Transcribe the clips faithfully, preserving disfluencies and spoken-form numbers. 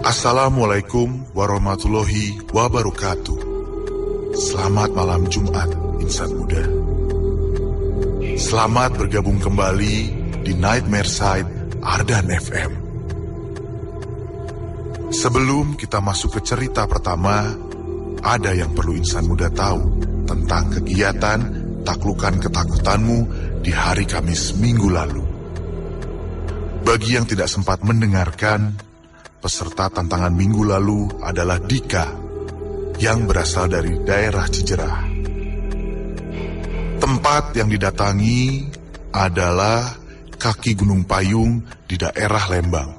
Assalamualaikum warahmatullahi wabarakatuh. Selamat malam Jumat, insan muda. Selamat bergabung kembali di Nightmare Side Ardan F M. Sebelum kita masuk ke cerita pertama, ada yang perlu insan muda tahu tentang kegiatan Taklukan Ketakutanmu di hari Kamis minggu lalu. Bagi yang tidak sempat mendengarkan, peserta tantangan minggu lalu adalah Dika yang berasal dari daerah Cijerah. Tempat yang didatangi adalah kaki Gunung Payung di daerah Lembang.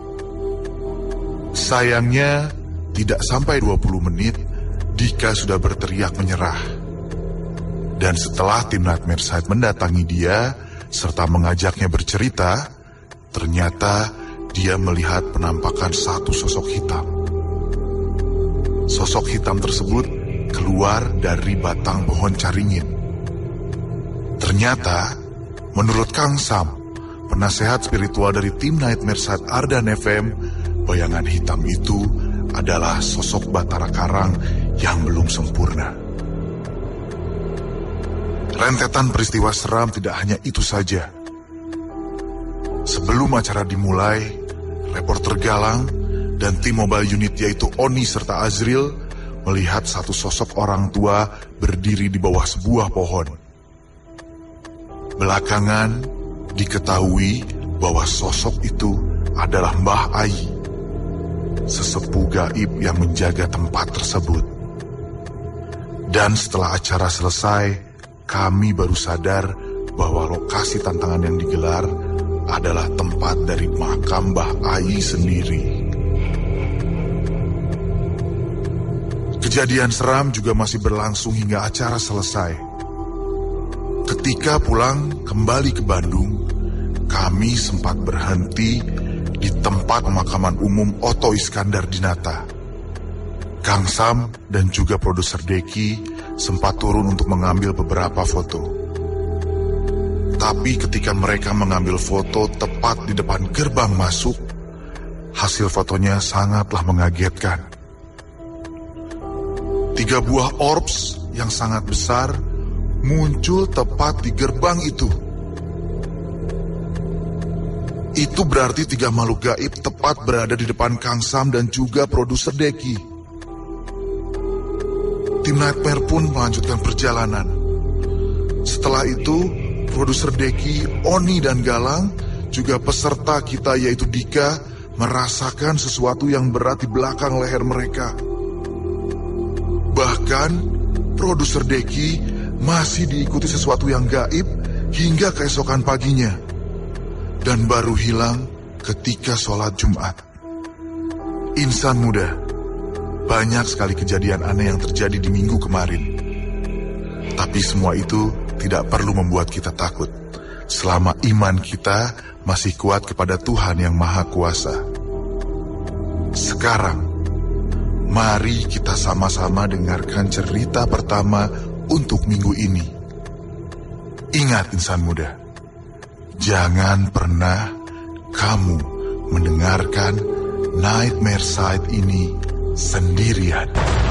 Sayangnya, tidak sampai dua puluh menit, Dika sudah berteriak menyerah. Dan setelah tim Nightmare Side mendatangi dia, serta mengajaknya bercerita, ternyata dia melihat penampakan satu sosok hitam. Sosok hitam tersebut keluar dari batang pohon caringin. Ternyata, menurut Kang Sam, penasehat spiritual dari tim Nightmare Side Ardan F M, bayangan hitam itu adalah sosok Batara Karang yang belum sempurna. Rentetan peristiwa seram tidak hanya itu saja. Sebelum acara dimulai, reporter Galang dan tim mobile unit yaitu Oni serta Azril melihat satu sosok orang tua berdiri di bawah sebuah pohon. Belakangan diketahui bahwa sosok itu adalah Mbah Ai, sesepuh gaib yang menjaga tempat tersebut. Dan setelah acara selesai, kami baru sadar bahwa lokasi tantangan yang digelar adalah tempat dari makam Mbah Ai sendiri. Kejadian seram juga masih berlangsung hingga acara selesai. Ketika pulang kembali ke Bandung, kami sempat berhenti di tempat pemakaman umum Oto Iskandar Dinata. Kang Sam dan juga produser Deki sempat turun untuk mengambil beberapa foto. Tapi ketika mereka mengambil foto tepat di depan gerbang masuk, hasil fotonya sangatlah mengagetkan. Tiga buah orbs yang sangat besar muncul tepat di gerbang itu. Itu berarti tiga makhluk gaib tepat berada di depan Kang Sam dan juga produser Deki. Tim Nightmare pun melanjutkan perjalanan. Setelah itu, produser Deki, Oni dan Galang, juga peserta kita yaitu Dika, merasakan sesuatu yang berat di belakang leher mereka. Bahkan, produser Deki masih diikuti sesuatu yang gaib hingga keesokan paginya. Dan baru hilang ketika sholat Jumat. Insan muda, banyak sekali kejadian aneh yang terjadi di minggu kemarin. Tapi semua itu tidak perlu membuat kita takut, selama iman kita masih kuat kepada Tuhan yang Maha Kuasa. Sekarang, mari kita sama-sama dengarkan cerita pertama untuk minggu ini. Ingat insan muda, jangan pernah kamu mendengarkan Nightmare Side ini sendirian.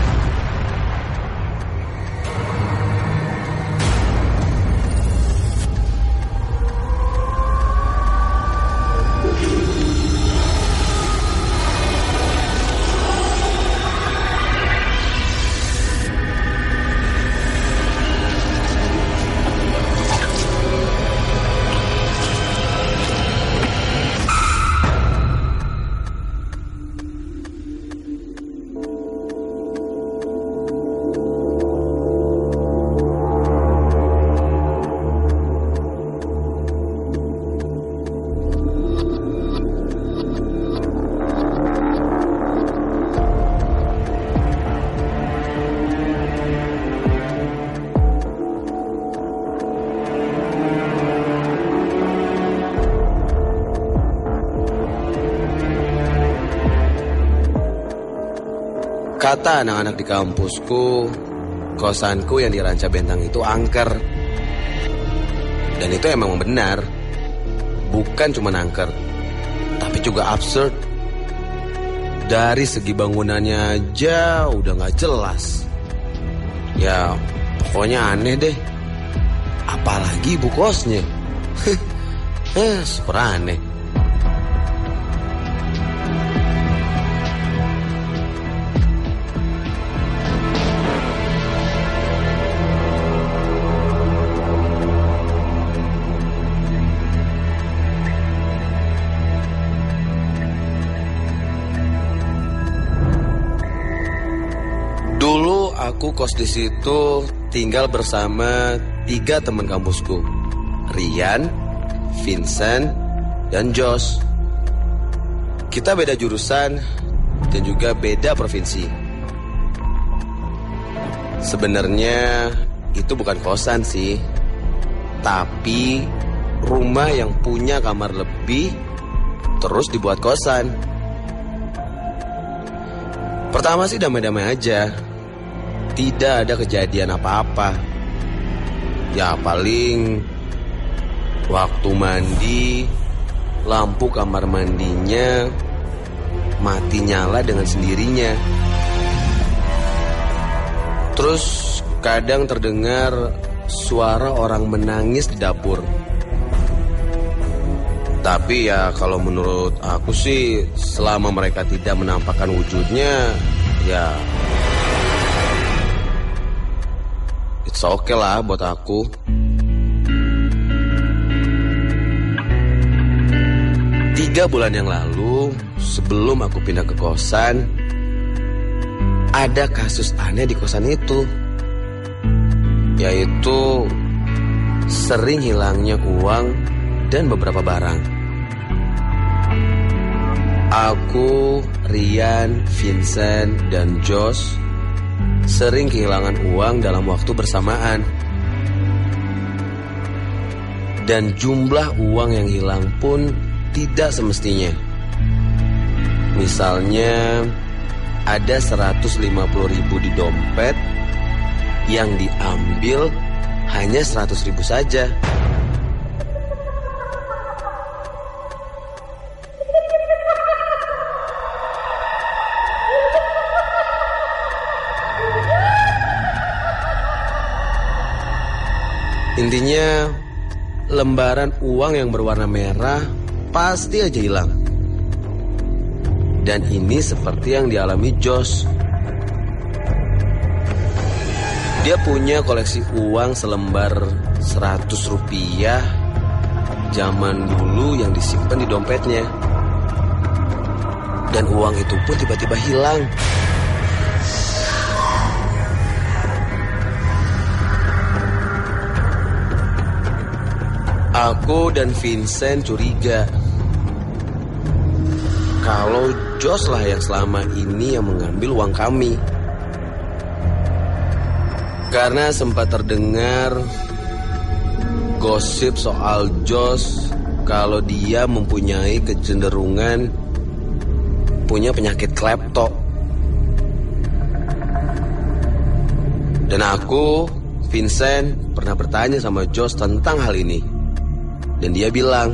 Kata anak-anak di kampusku, kosanku yang di Ranca Bentang itu angker. Dan itu emang benar. Bukan cuma angker, tapi juga absurd. Dari segi bangunannya aja udah gak jelas. Ya pokoknya aneh deh. Apalagi ibu kosnya. Eh super aneh. Dulu aku kos di situ tinggal bersama tiga teman kampusku, Rian, Vincent, dan Josh. Kita beda jurusan dan juga beda provinsi. Sebenarnya itu bukan kosan sih, tapi rumah yang punya kamar lebih terus dibuat kosan. Pertama sih damai-damai aja. Tidak ada kejadian apa-apa. Ya paling waktu mandi, lampu kamar mandinya mati nyala dengan sendirinya. Terus kadang terdengar suara orang menangis di dapur. Tapi ya kalau menurut aku sih, selama mereka tidak menampakkan wujudnya, ya it's okay lah buat aku. Tiga bulan yang lalu, sebelum aku pindah ke kosan, ada kasus aneh di kosan itu. Yaitu sering hilangnya uang dan beberapa barang. Aku, Rian, Vincent, dan Josh sering kehilangan uang dalam waktu bersamaan. Dan jumlah uang yang hilang pun tidak semestinya. Misalnya ada seratus lima puluh ribu di dompet, yang diambil hanya seratus ribu saja. Intinya, lembaran uang yang berwarna merah pasti aja hilang. Dan ini seperti yang dialami Josh. Dia punya koleksi uang selembar seratus rupiah zaman dulu yang disimpan di dompetnya. Dan uang itu pun tiba-tiba hilang. Aku dan Vincent curiga kalau Josh lah yang selama ini yang mengambil uang kami. Karena sempat terdengar gosip soal Josh kalau dia mempunyai kecenderungan punya penyakit klepto. Dan aku, Vincent, pernah bertanya sama Josh tentang hal ini. Dan dia bilang,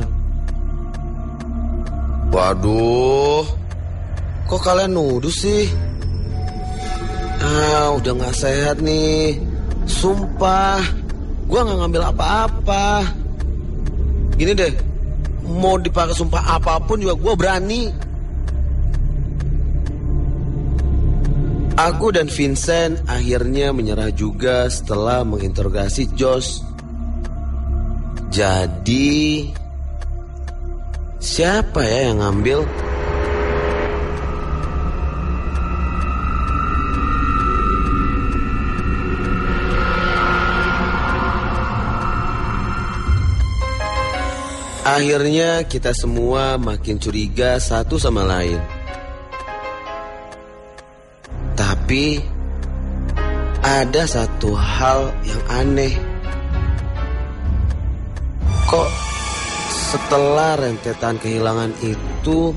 waduh, kok kalian nuduh sih? Ah, udah gak sehat nih. Sumpah, gue gak ngambil apa-apa. Gini deh, mau dipakai sumpah apapun juga gue berani. Aku dan Vincent akhirnya menyerah juga setelah menginterogasi Josh. Jadi, siapa ya yang ngambil? Akhirnya kita semua makin curiga satu sama lain. Tapi ada satu hal yang aneh. Kok setelah rentetan kehilangan itu,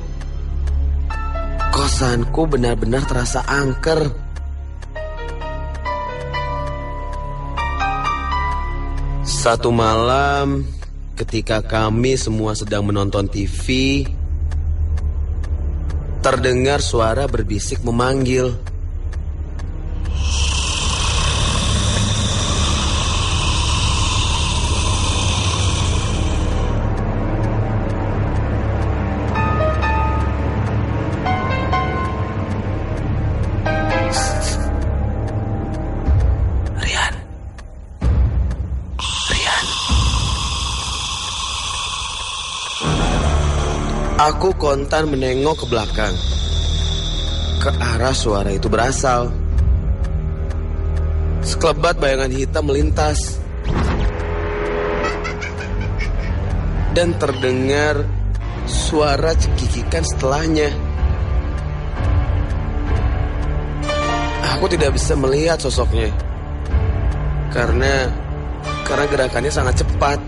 kosanku benar-benar terasa angker. Satu malam, ketika kami semua sedang menonton T V, terdengar suara berbisik memanggil. Aku kontan menengok ke belakang, ke arah suara itu berasal. Sekelebat bayangan hitam melintas, dan terdengar suara cekikikan setelahnya. Aku tidak bisa melihat sosoknya, karena karena gerakannya sangat cepat.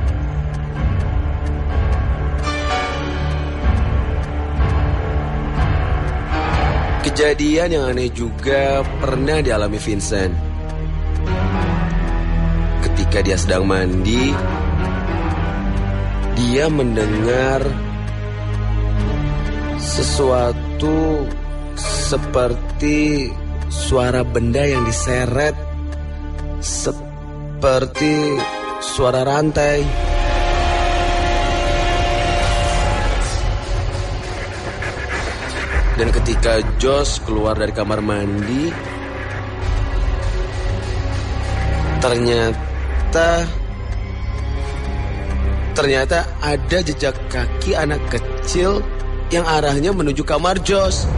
Kejadian yang aneh juga pernah dialami Vincent. Ketika dia sedang mandi, dia mendengar sesuatu seperti suara benda yang diseret, seperti suara rantai. Dan ketika Josh keluar dari kamar mandi, ternyata ternyata ada jejak kaki anak kecil yang arahnya menuju kamar Josh.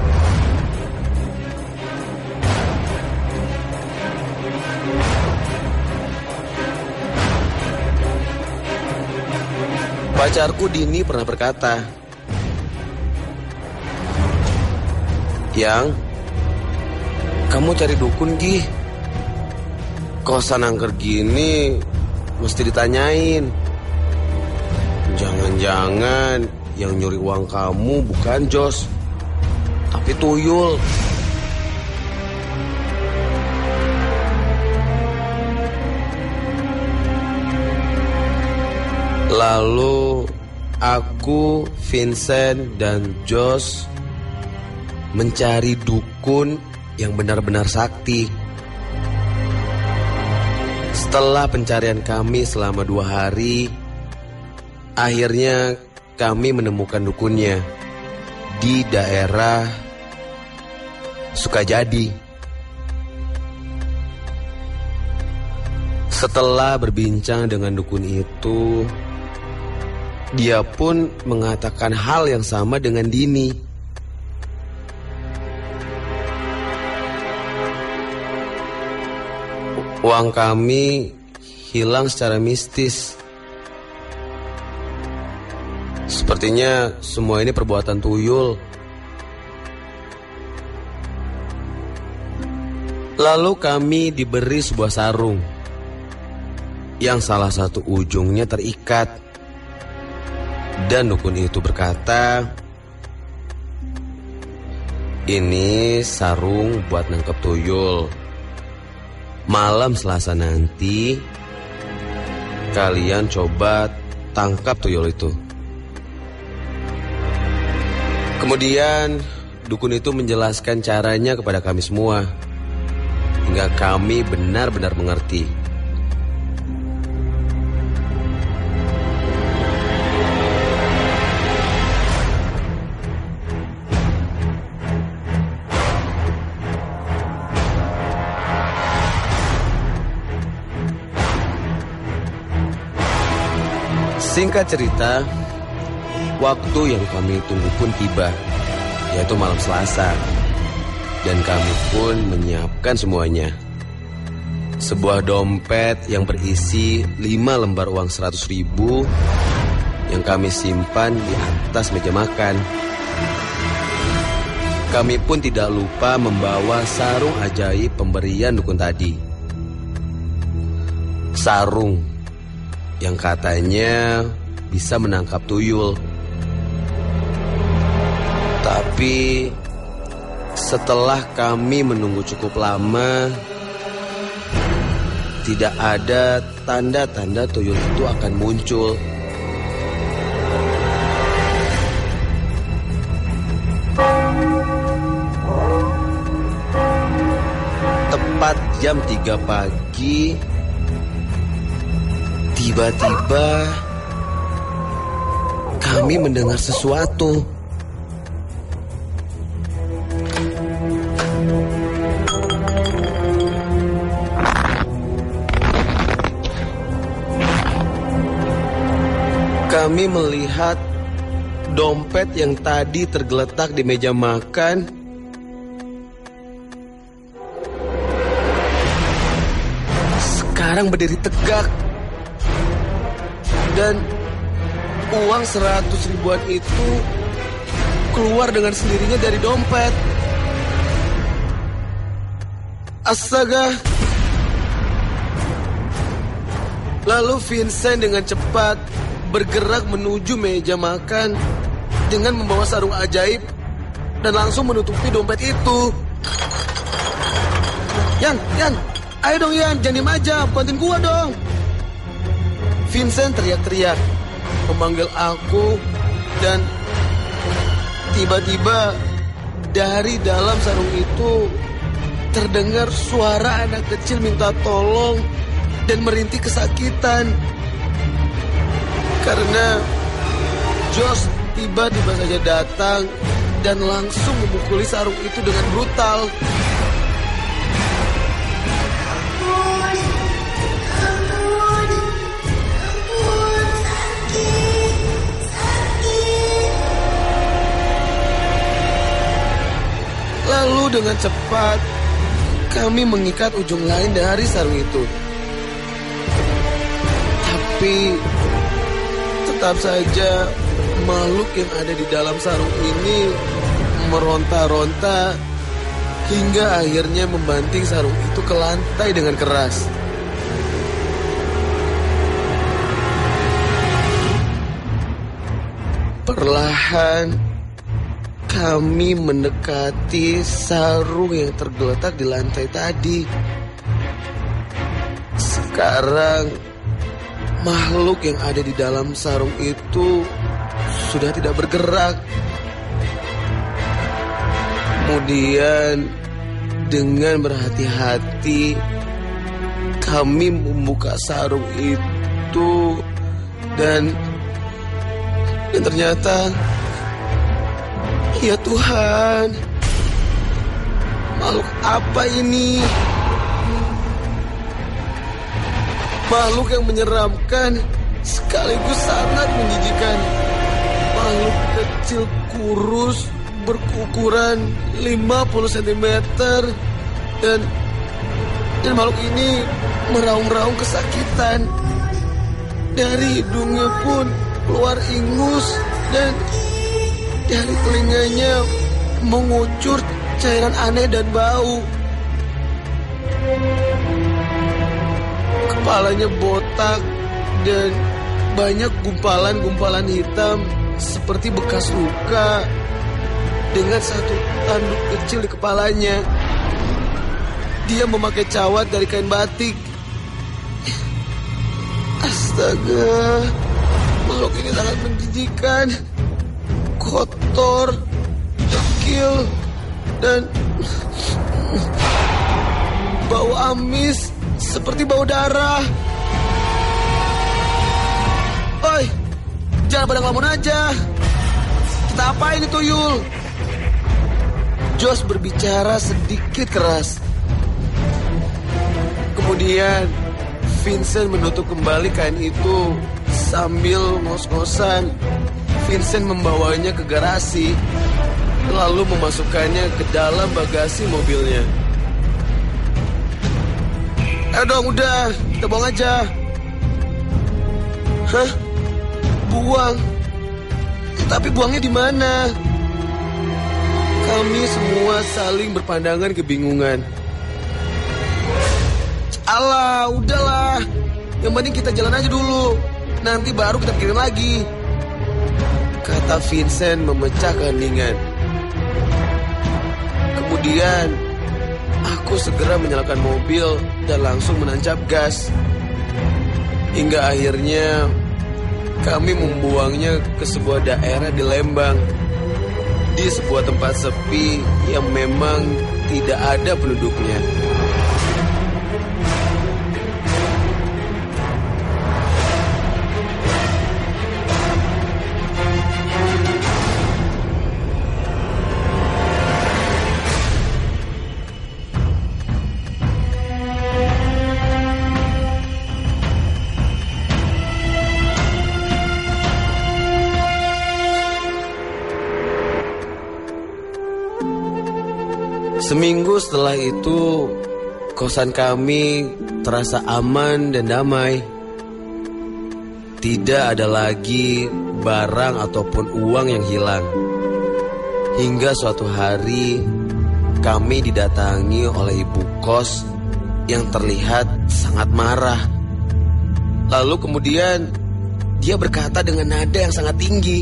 Pacarku Dini pernah berkata, "Yang, kamu cari dukun Gi. Kosan angker gini mesti ditanyain. Jangan-jangan yang nyuri uang kamu bukan Josh, tapi tuyul." Lalu aku, Vincent, dan Josh mencari dukun yang benar-benar sakti. Setelah pencarian kami selama dua hari, akhirnya kami menemukan dukunnya di daerah Sukajadi. Setelah berbincang dengan dukun itu, dia pun mengatakan hal yang sama dengan Dini. Uang kami hilang secara mistis. Sepertinya semua ini perbuatan tuyul. Lalu kami diberi sebuah sarung yang salah satu ujungnya terikat. Dan dukun itu berkata, "Ini sarung buat nangkep tuyul. Malam Selasa nanti, kalian coba tangkap tuyul itu." Kemudian dukun itu menjelaskan caranya kepada kami semua, hingga kami benar-benar mengerti. Singkat cerita, waktu yang kami tunggu pun tiba, yaitu malam Selasa. Dan kami pun menyiapkan semuanya. Sebuah dompet yang berisi lima lembar uang seratus ribu yang kami simpan di atas meja makan. Kami pun tidak lupa membawa sarung ajaib pemberian dukun tadi. Sarung yang katanya bisa menangkap tuyul. Tapi setelah kami menunggu cukup lama, tidak ada tanda-tanda tuyul itu akan muncul. tepat jam tiga pagi, tiba-tiba kami mendengar sesuatu. Kami melihat dompet yang tadi tergeletak di meja makan sekarang berdiri tegak. Dan uang seratus ribuan itu keluar dengan sendirinya dari dompet. Astaga. Lalu Vincent dengan cepat bergerak menuju meja makan dengan membawa sarung ajaib dan langsung menutupi dompet itu. Yan, Yan, ayo dong Yan, jangan diem aja, bantuin gua dong. Vincent teriak-teriak, memanggil aku, dan tiba-tiba dari dalam sarung itu terdengar suara anak kecil minta tolong dan merintih kesakitan. Karena Josh tiba-tiba saja datang dan langsung memukuli sarung itu dengan brutal. Lalu dengan cepat kami mengikat ujung lain dari sarung itu. Tapi tetap saja makhluk yang ada di dalam sarung ini meronta-ronta hingga akhirnya membanting sarung itu ke lantai dengan keras. Perlahan kami mendekati sarung yang tergeletak di lantai tadi. Sekarang makhluk yang ada di dalam sarung itu sudah tidak bergerak. Kemudian dengan berhati-hati kami membuka sarung itu dan dan ternyata, ya Tuhan, makhluk apa ini? Makhluk yang menyeramkan sekaligus sangat menjijikan. Makhluk kecil kurus berukuran lima puluh sentimeter dan dan makhluk ini meraung-raung kesakitan. Dari hidungnya pun keluar ingus dan dari telinganya mengucur cairan aneh dan bau. Kepalanya botak dan banyak gumpalan-gumpalan hitam seperti bekas luka dengan satu tanduk kecil di kepalanya. Dia memakai cawat dari kain batik. Astaga, makhluk ini sangat menjijikan, kotor, dekil, dan bau amis seperti bau darah. Oi, jangan pada ngelamun aja. Kita apain itu, Yul? Josh berbicara sedikit keras. Kemudian Vincent menutup kembali kain itu sambil ngos-ngosan. Vincent membawanya ke garasi, lalu memasukkannya ke dalam bagasi mobilnya. Eh dong, udah, kita buang aja. Hah? Buang? Tapi buangnya di mana? Kami semua saling berpandangan kebingungan. Alah, udahlah. Yang penting kita jalan aja dulu. Nanti baru kita pikirin lagi, kata Vincent memecah keheningan. Kemudian aku segera menyalakan mobil dan langsung menancap gas. Hingga akhirnya kami membuangnya ke sebuah daerah di Lembang, di sebuah tempat sepi yang memang tidak ada penduduknya. Seminggu setelah itu, kosan kami terasa aman dan damai. Tidak ada lagi barang ataupun uang yang hilang. Hingga suatu hari kami didatangi oleh ibu kos yang terlihat sangat marah. Lalu kemudian dia berkata dengan nada yang sangat tinggi,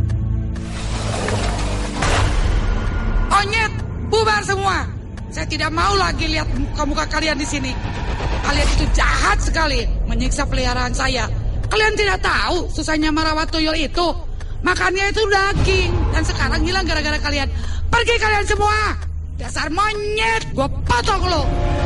"Onyet, bubar semua. Saya tidak mau lagi lihat muka-muka kalian di sini. Kalian itu jahat sekali menyiksa peliharaan saya. Kalian tidak tahu susahnya merawat tuyul itu. Makannya itu daging dan sekarang hilang gara-gara kalian. Pergi kalian semua. Dasar monyet, gue potong lo."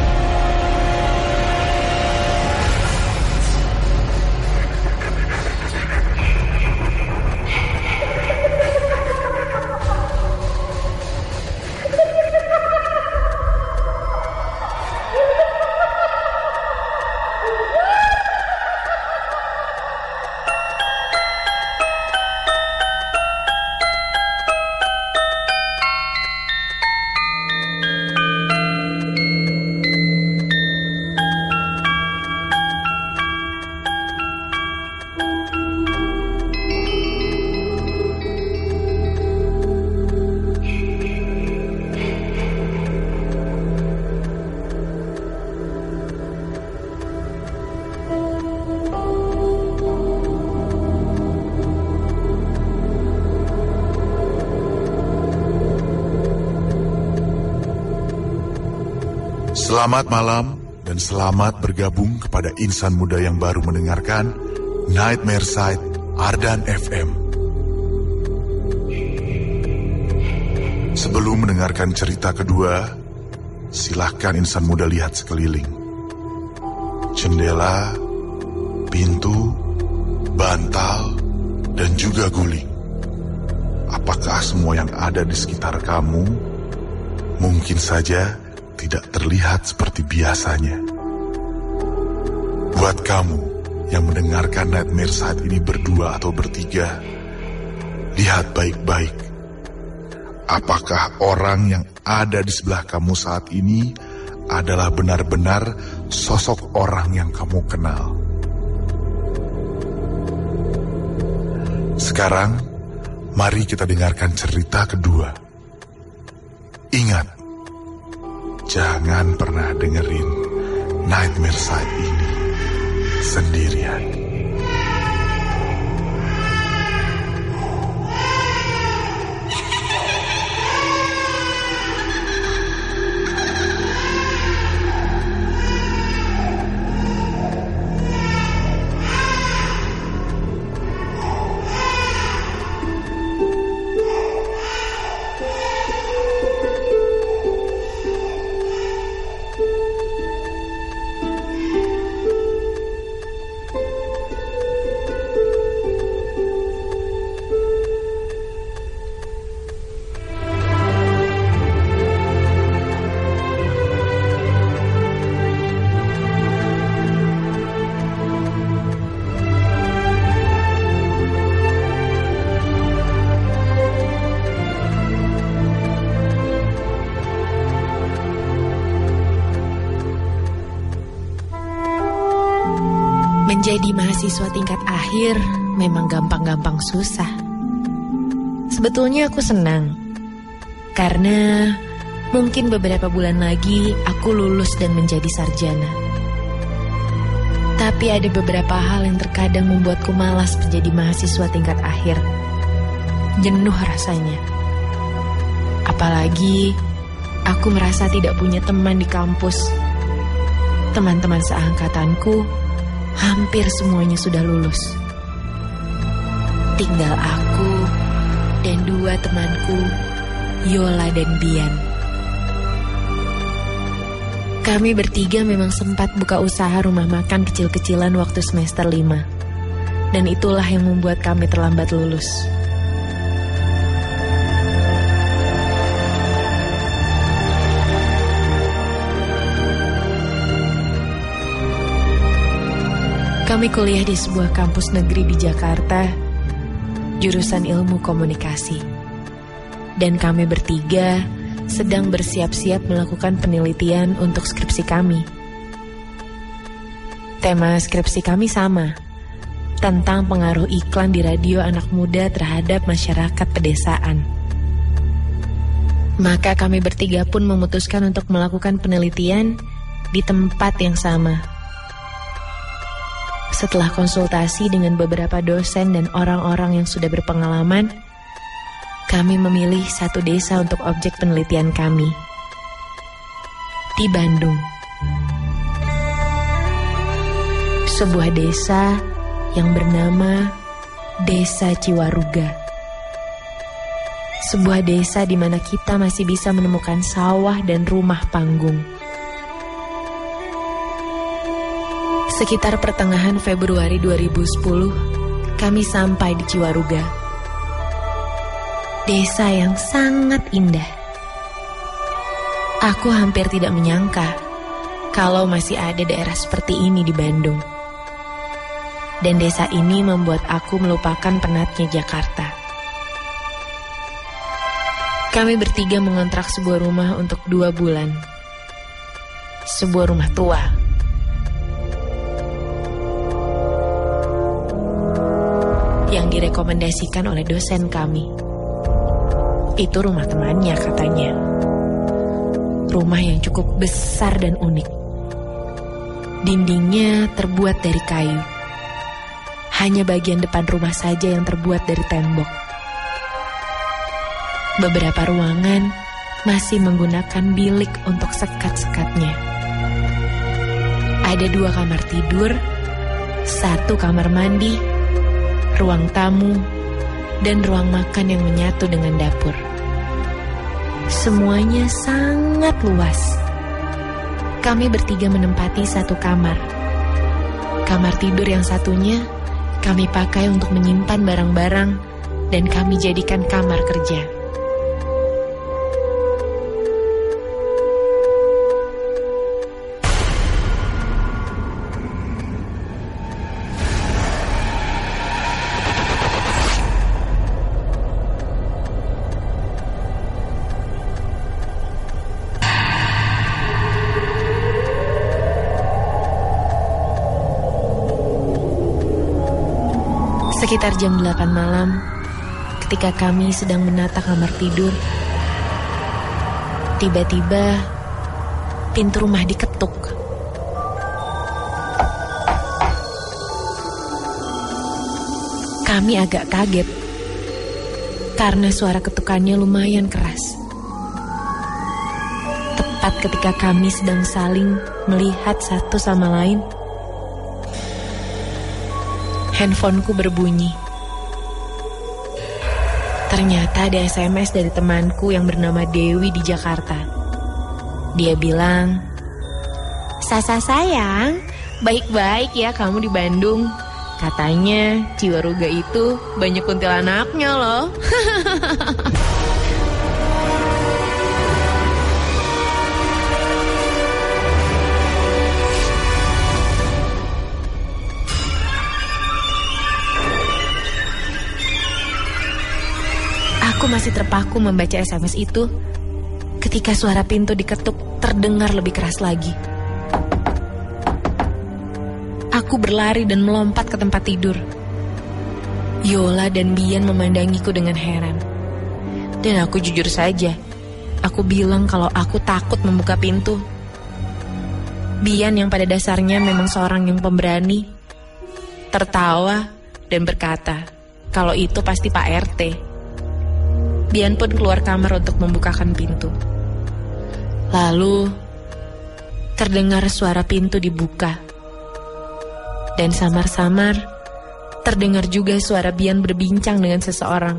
Selamat malam dan selamat bergabung kepada insan muda yang baru mendengarkan Nightmare Side Ardan F M. Sebelum mendengarkan cerita kedua, silahkan insan muda lihat sekeliling. Jendela, pintu, bantal, dan juga guling. Apakah semua yang ada di sekitar kamu mungkin saja tidak terlihat seperti biasanya? Buat kamu yang mendengarkan Nightmare saat ini berdua atau bertiga, lihat baik-baik. Apakah orang yang ada di sebelah kamu saat ini adalah benar-benar sosok orang yang kamu kenal? Sekarang, mari kita dengarkan cerita kedua. Ingat, jangan pernah dengerin Nightmare Side ini sendirian. Menjadi mahasiswa tingkat akhir memang gampang-gampang susah. Sebetulnya aku senang, karena mungkin beberapa bulan lagi aku lulus dan menjadi sarjana. Tapi ada beberapa hal yang terkadang membuatku malas menjadi mahasiswa tingkat akhir. Jenuh rasanya. Apalagi aku merasa tidak punya teman di kampus. Teman-teman seangkatanku hampir semuanya sudah lulus. Tinggal aku dan dua temanku, Yola dan Bian. Kami bertiga memang sempat buka usaha rumah makan kecil-kecilan waktu semester lima. Dan itulah yang membuat kami terlambat lulus. Kami kuliah di sebuah kampus negeri di Jakarta, jurusan ilmu komunikasi. Dan kami bertiga sedang bersiap-siap melakukan penelitian untuk skripsi kami. Tema skripsi kami sama, tentang pengaruh iklan di radio anak muda terhadap masyarakat pedesaan. Maka kami bertiga pun memutuskan untuk melakukan penelitian di tempat yang sama. Setelah konsultasi dengan beberapa dosen dan orang-orang yang sudah berpengalaman, kami memilih satu desa untuk objek penelitian kami. Di Bandung. Sebuah desa yang bernama Desa Ciwaruga. Sebuah desa di mana kita masih bisa menemukan sawah dan rumah panggung. Sekitar pertengahan Februari dua ribu sepuluh, kami sampai di Ciwaruga. Desa yang sangat indah. Aku hampir tidak menyangka kalau masih ada daerah seperti ini di Bandung. Dan desa ini membuat aku melupakan penatnya Jakarta. Kami bertiga mengontrak sebuah rumah untuk dua bulan. Sebuah rumah tua. Yang direkomendasikan oleh dosen kami. Itu rumah temannya katanya. Rumah yang cukup besar dan unik. Dindingnya terbuat dari kayu. Hanya bagian depan rumah saja yang terbuat dari tembok. Beberapa ruangan masih menggunakan bilik untuk sekat-sekatnya. Ada dua kamar tidur, satu kamar mandi, ruang tamu, dan ruang makan yang menyatu dengan dapur. Semuanya sangat luas. Kami bertiga menempati satu kamar. Kamar tidur yang satunya kami pakai untuk menyimpan barang-barang dan kami jadikan kamar kerja. Sekitar jam delapan malam, ketika kami sedang menata kamar tidur, tiba-tiba pintu rumah diketuk. Kami agak kaget, karena suara ketukannya lumayan keras. Tepat ketika kami sedang saling melihat satu sama lain, handphoneku berbunyi. Ternyata ada S M S dari temanku yang bernama Dewi di Jakarta. Dia bilang, "Sasa sayang, baik-baik ya kamu di Bandung. Katanya Ciwaruga itu banyak kuntilanaknya loh." Aku masih terpaku membaca S M S itu ketika suara pintu diketuk terdengar lebih keras lagi. Aku berlari dan melompat ke tempat tidur. Yola dan Bian memandangiku dengan heran. Dan aku jujur saja, aku bilang kalau aku takut membuka pintu. Bian yang pada dasarnya memang seorang yang pemberani, tertawa dan berkata kalau itu pasti Pak R T. Bian pun keluar kamar untuk membukakan pintu. Lalu terdengar suara pintu dibuka. Dan samar-samar terdengar juga suara Bian berbincang dengan seseorang.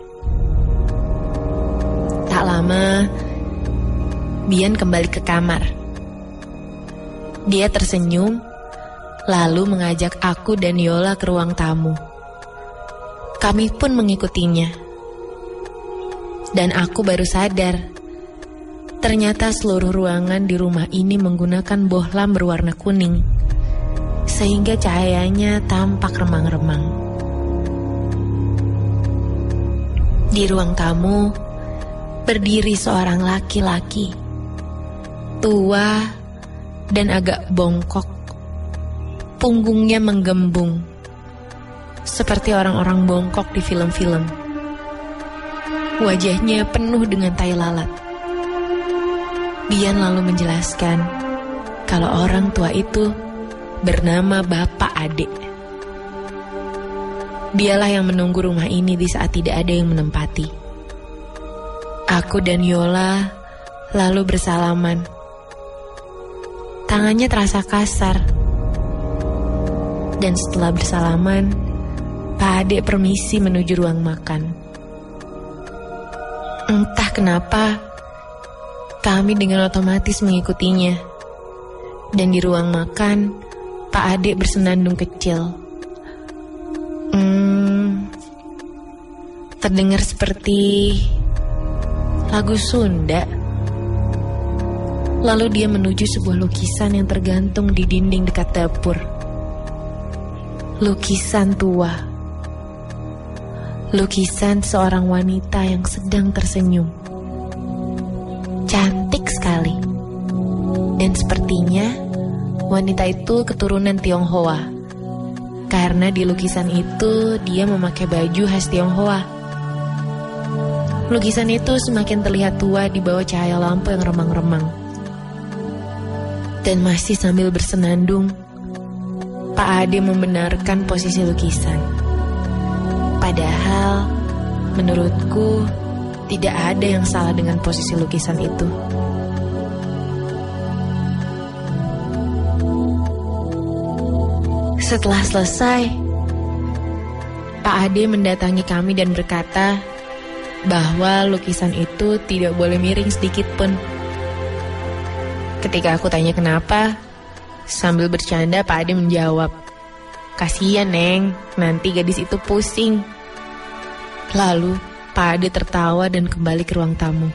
Tak lama, Bian kembali ke kamar. Dia tersenyum, lalu mengajak aku dan Yola ke ruang tamu. Kami pun mengikutinya. Dan aku baru sadar, ternyata seluruh ruangan di rumah ini menggunakan bohlam berwarna kuning, sehingga cahayanya tampak remang-remang. Di ruang tamu, berdiri seorang laki-laki, tua dan agak bongkok. Punggungnya menggembung, seperti orang-orang bongkok di film-film. Wajahnya penuh dengan tai lalat. Bian lalu menjelaskan kalau orang tua itu bernama Bapak Ade. Dialah yang menunggu rumah ini di saat tidak ada yang menempati. Aku dan Yola lalu bersalaman. Tangannya terasa kasar. Dan setelah bersalaman, Pak Ade permisi menuju ruang makan. Entah kenapa, kami dengan otomatis mengikutinya. Dan di ruang makan, Pak Ade bersenandung kecil. Hmm, terdengar seperti lagu Sunda. Lalu dia menuju sebuah lukisan yang tergantung di dinding dekat dapur. Lukisan tua. Lukisan seorang wanita yang sedang tersenyum. Cantik sekali. Dan sepertinya wanita itu keturunan Tionghoa. Karena di lukisan itu dia memakai baju khas Tionghoa. Lukisan itu semakin terlihat tua di bawah cahaya lampu yang remang-remang. Dan masih sambil bersenandung, Pak Ade membenarkan posisi lukisan. Padahal, menurutku, tidak ada yang salah dengan posisi lukisan itu. Setelah selesai, Pak Ade mendatangi kami dan berkata bahwa lukisan itu tidak boleh miring sedikit pun. Ketika aku tanya kenapa, sambil bercanda Pak Ade menjawab, "Kasian Neng, nanti gadis itu pusing." Lalu Pak Ade tertawa dan kembali ke ruang tamu.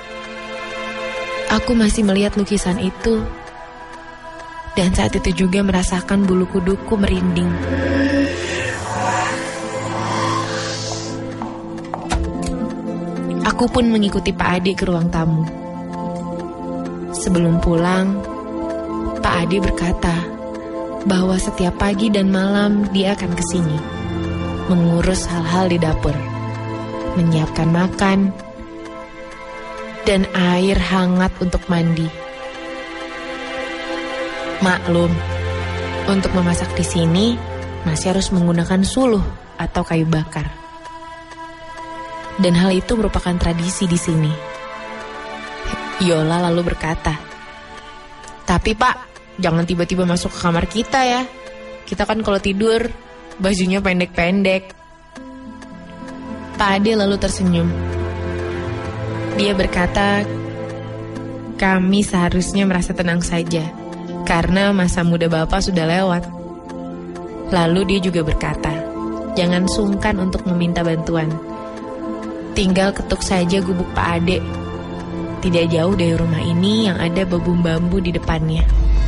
Aku masih melihat lukisan itu, dan saat itu juga merasakan bulu kuduku merinding. Aku pun mengikuti Pak Ade ke ruang tamu. Sebelum pulang, Pak Ade berkata bahwa setiap pagi dan malam dia akan ke sini, mengurus hal-hal di dapur, menyiapkan makan, dan air hangat untuk mandi. Maklum, untuk memasak di sini masih harus menggunakan suluh atau kayu bakar. Dan hal itu merupakan tradisi di sini. Yola lalu berkata, "Tapi Pak, jangan tiba-tiba masuk ke kamar kita ya. Kita kan kalau tidur, bajunya pendek-pendek." Pak Ade lalu tersenyum. Dia berkata, "Kami seharusnya merasa tenang saja, karena masa muda Bapak sudah lewat." Lalu dia juga berkata, "Jangan sungkan untuk meminta bantuan. Tinggal ketuk saja gubuk Pak Ade. Tidak jauh dari rumah ini yang ada babung bambu di depannya."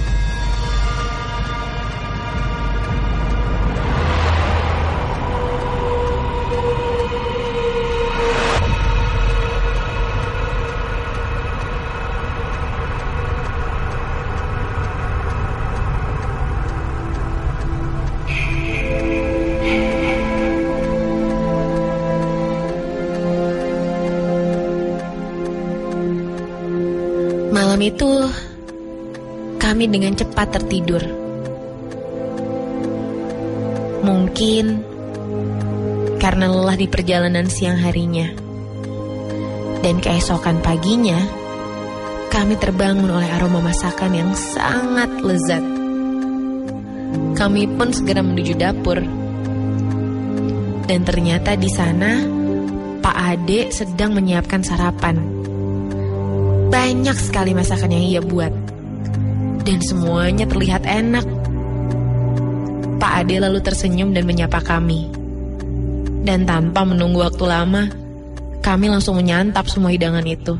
Malam itu, kami dengan cepat tertidur. Mungkin karena lelah di perjalanan siang harinya. Dan keesokan paginya, kami terbangun oleh aroma masakan yang sangat lezat. Kami pun segera menuju dapur. Dan ternyata di sana, Pak Ade sedang menyiapkan sarapan. Banyak sekali masakan yang ia buat, dan semuanya terlihat enak. Pak Ade lalu tersenyum dan menyapa kami. Dan tanpa menunggu waktu lama, kami langsung menyantap semua hidangan itu.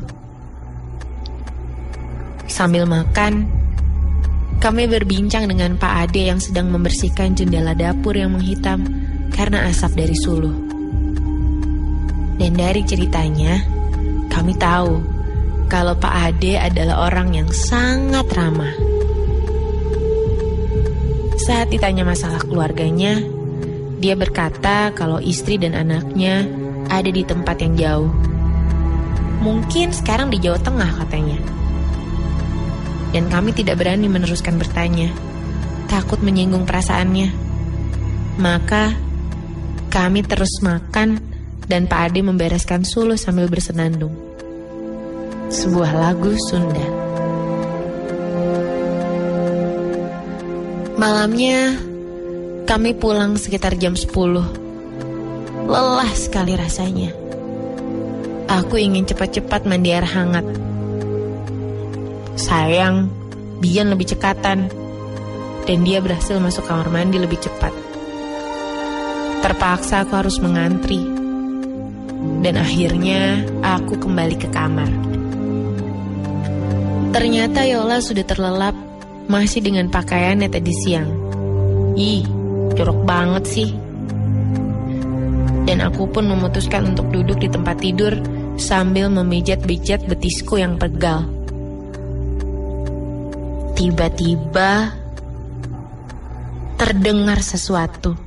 Sambil makan, kami berbincang dengan Pak Ade yang sedang membersihkan jendela dapur yang menghitam karena asap dari suluh. Dan dari ceritanya, kami tahu kalau Pak Ade adalah orang yang sangat ramah. Saat ditanya masalah keluarganya, dia berkata kalau istri dan anaknya ada di tempat yang jauh. Mungkin sekarang di Jawa Tengah katanya. Dan kami tidak berani meneruskan bertanya, takut menyinggung perasaannya. Maka kami terus makan dan Pak Ade membereskan suluh sambil bersenandung. Sebuah lagu Sunda. Malamnya kami pulang sekitar jam sepuluh. Lelah sekali rasanya. Aku ingin cepat-cepat mandi air hangat. Sayang, Bian lebih cekatan dan dia berhasil masuk kamar mandi lebih cepat. Terpaksa aku harus mengantri. Dan akhirnya aku kembali ke kamar. Ternyata Yola sudah terlelap, masih dengan pakaiannya tadi siang. Ih, jorok banget sih. Dan aku pun memutuskan untuk duduk di tempat tidur sambil memijat-bijat betisku yang pegal. Tiba-tiba terdengar sesuatu.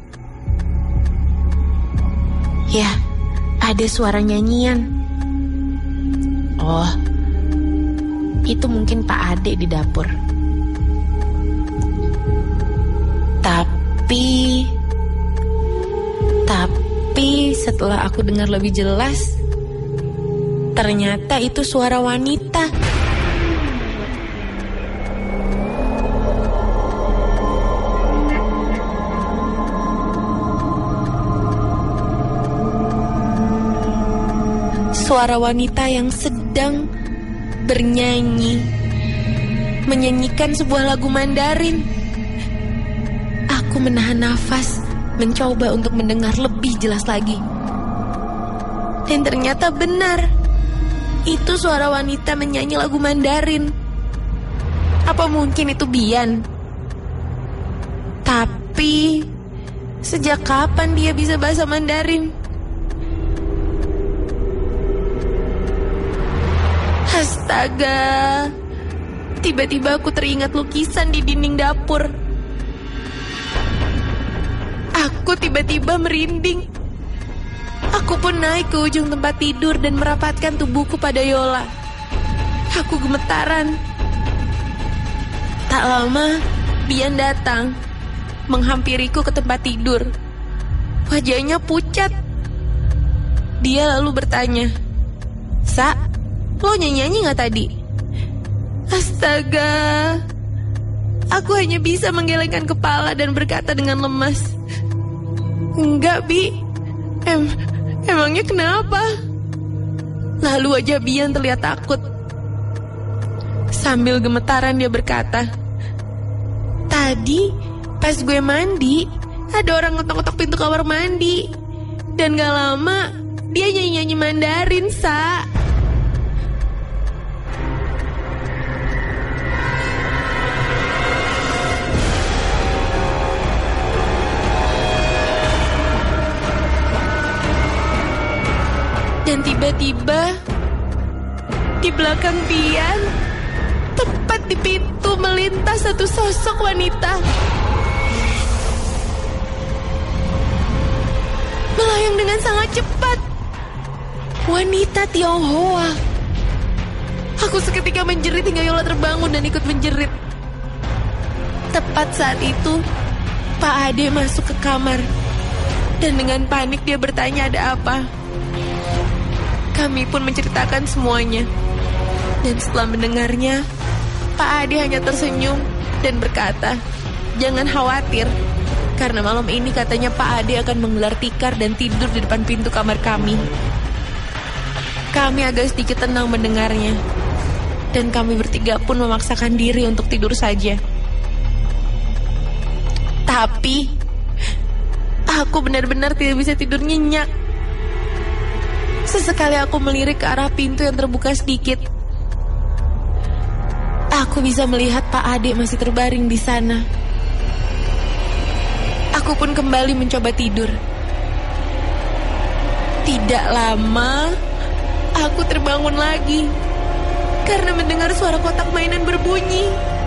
Ya, ada suara nyanyian. Oh, itu mungkin Pak Ade di dapur. Tapi, tapi setelah aku dengar lebih jelas, ternyata itu suara wanita. Suara wanita yang sedang bernyanyi, menyanyikan sebuah lagu Mandarin. Aku menahan nafas, mencoba untuk mendengar lebih jelas lagi. Dan ternyata benar, itu suara wanita menyanyi lagu Mandarin. Apa mungkin itu Bian? Tapi, sejak kapan dia bisa bahasa Mandarin? Astaga, tiba-tiba aku teringat lukisan di dinding dapur. Aku tiba-tiba merinding. Aku pun naik ke ujung tempat tidur dan merapatkan tubuhku pada Yola. Aku gemetaran. Tak lama, Bian datang, menghampiriku ke tempat tidur. Wajahnya pucat. Dia lalu bertanya, "Sa, lo nyanyi-nyanyi gak tadi?" Astaga, aku hanya bisa menggelengkan kepala dan berkata dengan lemas, "Enggak, Bi. Em, emangnya kenapa?" Lalu wajah Bian terlihat takut. Sambil gemetaran dia berkata, "Tadi pas gue mandi, ada orang ngetok-ngetok pintu kamar mandi. Dan gak lama, dia nyanyi-nyanyi Mandarin, Sa." Dan tiba-tiba di belakang Bian, tepat di pintu, melintas satu sosok wanita. Melayang dengan sangat cepat. Wanita Tionghoa. Aku seketika menjerit hingga Yola terbangun dan ikut menjerit. Tepat saat itu, Pak Ade masuk ke kamar. Dan dengan panik dia bertanya ada apa. Kami pun menceritakan semuanya. Dan setelah mendengarnya, Pak Ade hanya tersenyum dan berkata, "Jangan khawatir, karena malam ini katanya Pak Ade akan menggelar tikar dan tidur di depan pintu kamar kami." Kami agak sedikit tenang mendengarnya. Dan kami bertiga pun memaksakan diri untuk tidur saja. Tapi, aku benar-benar tidak bisa tidur nyenyak. Sesekali aku melirik ke arah pintu yang terbuka sedikit. Aku bisa melihat Pak Ade masih terbaring di sana. Aku pun kembali mencoba tidur. Tidak lama, Aku terbangun lagi karena mendengar suara kotak mainan berbunyi.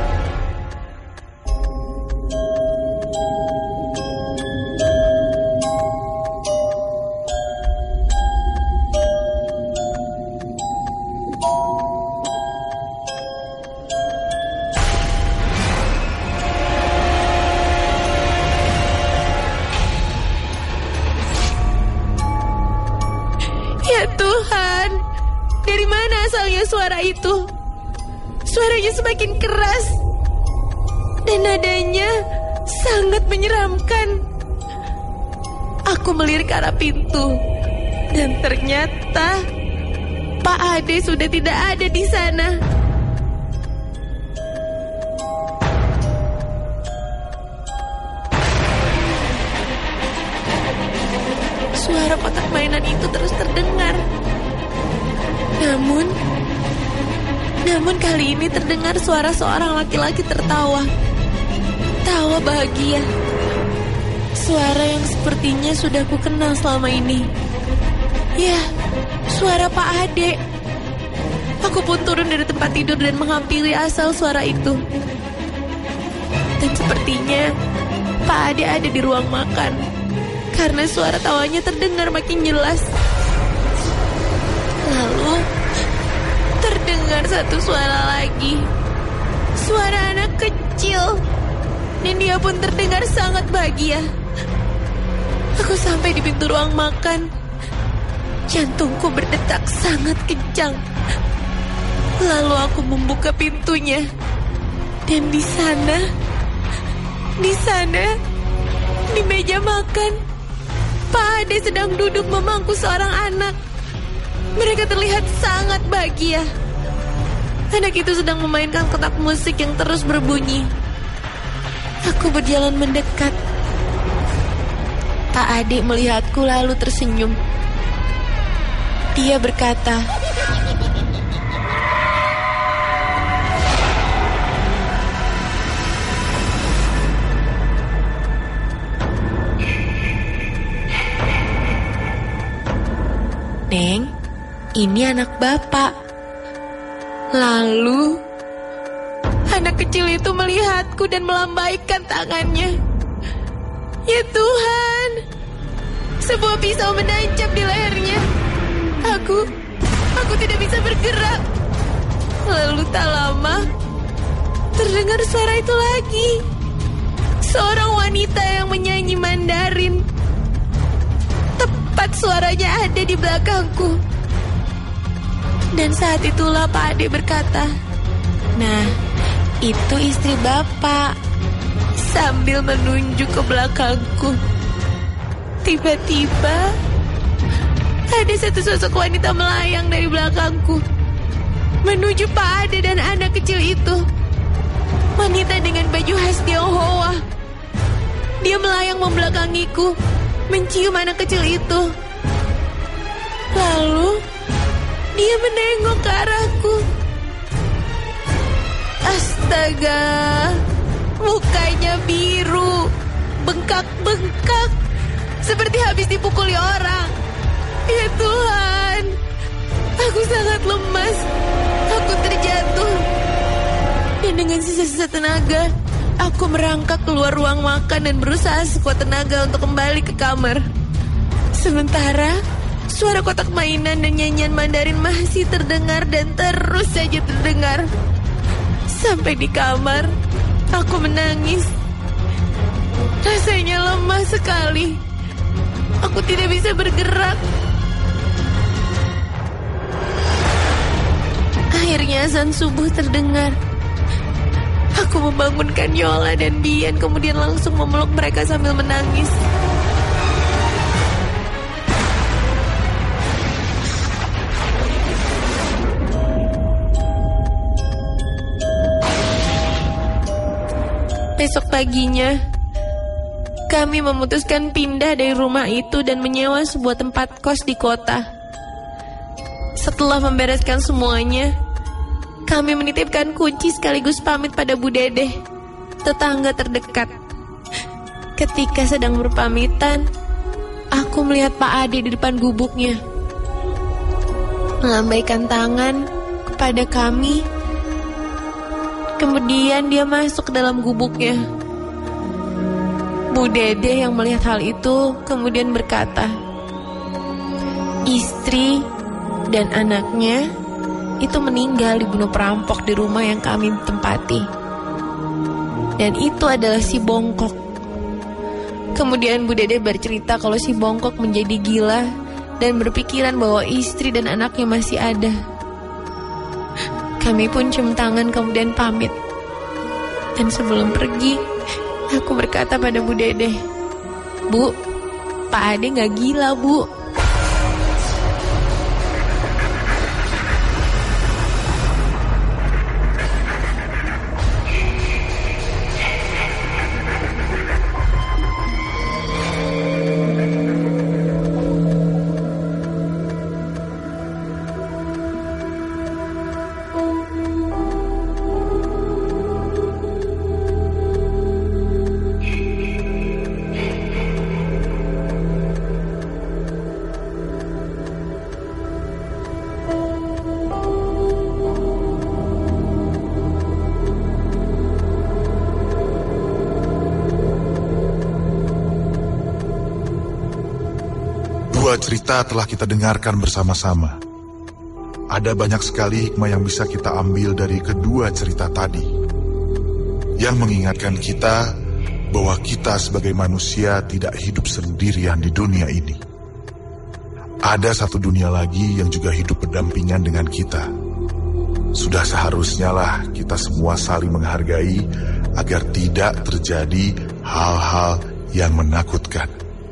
Ya Tuhan, dari mana asalnya suara itu? Suaranya semakin keras dan nadanya sangat menyeramkan. Aku melirik ke arah pintu dan ternyata Pak Ade sudah tidak ada di sana. Suara kotak mainan itu terus terdengar. Namun, namun kali ini terdengar suara seorang laki-laki tertawa. Tawa bahagia. Suara yang sepertinya sudah ku kenal selama ini. Ya, suara Pak Ade. Aku pun turun dari tempat tidur dan menghampiri asal suara itu. Dan sepertinya Pak Ade ada di ruang makan, karena suara tawanya terdengar makin jelas. Lalu terdengar satu suara lagi. Suara anak kecil. Dan dia pun terdengar sangat bahagia. Aku sampai di pintu ruang makan. Jantungku berdetak sangat kencang. Lalu aku membuka pintunya. Dan di sana, di sana, di meja makan, Pak Ade sedang duduk memangku seorang anak. Mereka terlihat sangat bahagia. Anak itu sedang memainkan kotak musik yang terus berbunyi. Aku berjalan mendekat. Pak Ade melihatku lalu tersenyum. Dia berkata, "Neng, ini anak Bapak." Lalu anak kecil itu melihatku dan melambaikan tangannya. Ya Tuhan, sebuah pisau menancap di lehernya. Aku, aku tidak bisa bergerak. Lalu tak lama, terdengar suara itu lagi. Seorang wanita yang menyanyi Mandarin. Tepat suaranya ada di belakangku. Dan saat itulah Pak Ade berkata, "Nah, itu istri Bapak," sambil menunjuk ke belakangku. Tiba-tiba ada satu sosok wanita melayang dari belakangku menuju Pak Ade dan anak kecil itu. Wanita dengan baju khas Tionghoa. Dia melayang membelakangiku, mencium anak kecil itu. Lalu dia menengok ke arahku. Astaga, mukanya biru, bengkak-bengkak, seperti habis dipukuli orang. Ya Tuhan, aku sangat lemas. Aku terjatuh. Dan dengan sisa-sisa tenaga, aku merangkak keluar ruang makan dan berusaha sekuat tenaga untuk kembali ke kamar. Sementara suara kotak mainan dan nyanyian Mandarin masih terdengar dan terus saja terdengar. Sampai di kamar, aku menangis. Rasanya lemah sekali. Aku tidak bisa bergerak. Akhirnya azan subuh terdengar. Aku membangunkan Yola dan Bian, kemudian langsung memeluk mereka sambil menangis. Besok paginya, kami memutuskan pindah dari rumah itu dan menyewa sebuah tempat kos di kota. Setelah membereskan semuanya, kami menitipkan kunci sekaligus pamit pada Bu Dedeh, tetangga terdekat. Ketika sedang berpamitan, aku melihat Pak Ade di depan gubuknya. melambaikan tangan kepada kami. Kemudian dia masuk ke dalam gubuknya. Bu Dede yang melihat hal itu kemudian berkata, istri dan anaknya itu meninggal dibunuh perampok di rumah yang kami tempati. Dan itu adalah si Bongkok. Kemudian Bu Dede bercerita kalau si Bongkok menjadi gila dan berpikiran bahwa istri dan anaknya masih ada. Kami pun cium tangan kemudian pamit. Dan sebelum pergi, aku berkata pada Bu Dede, Bu, Pak Ade gak gila, Bu. Dua cerita telah kita dengarkan bersama-sama. Ada banyak sekali hikmah yang bisa kita ambil dari kedua cerita tadi, yang mengingatkan kita bahwa kita sebagai manusia tidak hidup sendirian di dunia ini. Ada satu dunia lagi yang juga hidup berdampingan dengan kita. Sudah seharusnya lah kita semua saling menghargai agar tidak terjadi hal-hal yang menakutkan.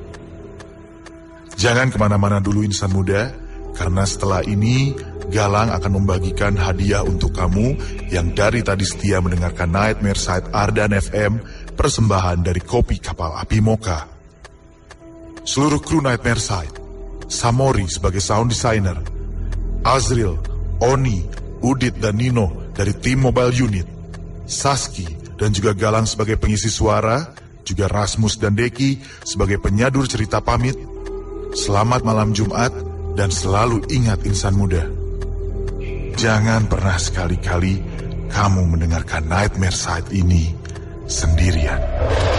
Jangan kemana-mana dulu insan muda, karena setelah ini Galang akan membagikan hadiah untuk kamu yang dari tadi setia mendengarkan Nightmare Side Ardan F M, persembahan dari Kopi Kapal Api Mocha. Seluruh kru Nightmare Side, Samori sebagai sound designer, Azril, Oni, Udit dan Nino dari tim Mobile Unit, Saski dan juga Galang sebagai pengisi suara, juga Rasmus dan Deki sebagai penyadur cerita pamit. Selamat malam Jumat dan selalu ingat insan muda. Jangan pernah sekali-kali kamu mendengarkan Nightmare Side ini sendirian.